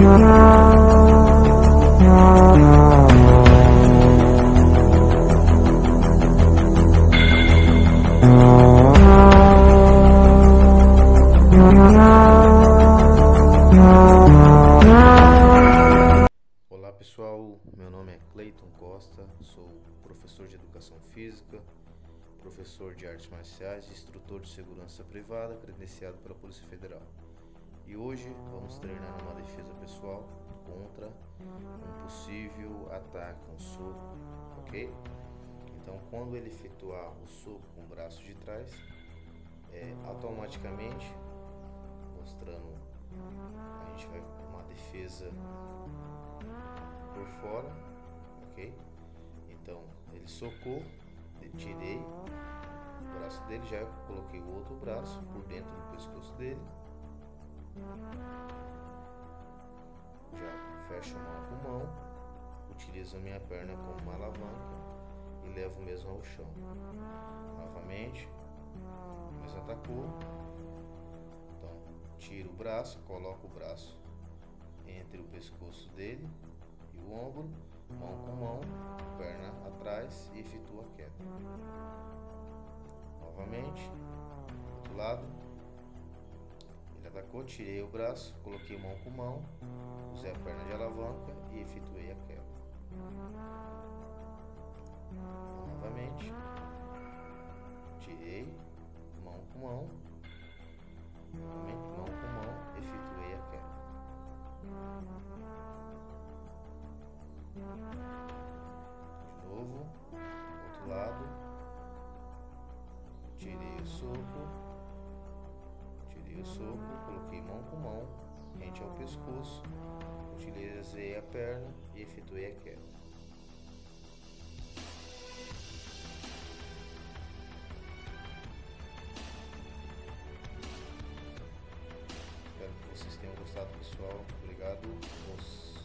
Olá pessoal, meu nome é Cleiton Costa, sou professor de Educação Física, professor de Artes Marciais e instrutor de Segurança Privada credenciado pela Polícia Federal. E hoje vamos treinar uma defesa pessoal contra um possível ataque, um soco, ok? Então quando ele efetuar o soco com o braço de trás, automaticamente, mostrando, a gente vai uma defesa por fora, ok? Então ele socou, tirei o braço dele, já coloquei o outro braço por dentro do pescoço dele, já fecho mão com mão, utilizo a minha perna como uma alavanca e levo mesmo ao chão. Novamente, mesmo atacou, então tiro o braço, coloco o braço entre o pescoço dele e o ombro, mão com mão, perna atrás e efetuo a queda. Novamente, outro lado, ele atacou, tirei o braço, coloquei mão com mão, usei a perna de alavanca e efetuei a queda. Novamente, tirei, mão com mão, novamente mão com mão, efetuei a queda. De novo, outro lado, tirei o soco, coloquei mão com mão, rente ao pescoço, utilizei a perna e efetuei a queda. Espero que vocês tenham gostado, pessoal. Obrigado.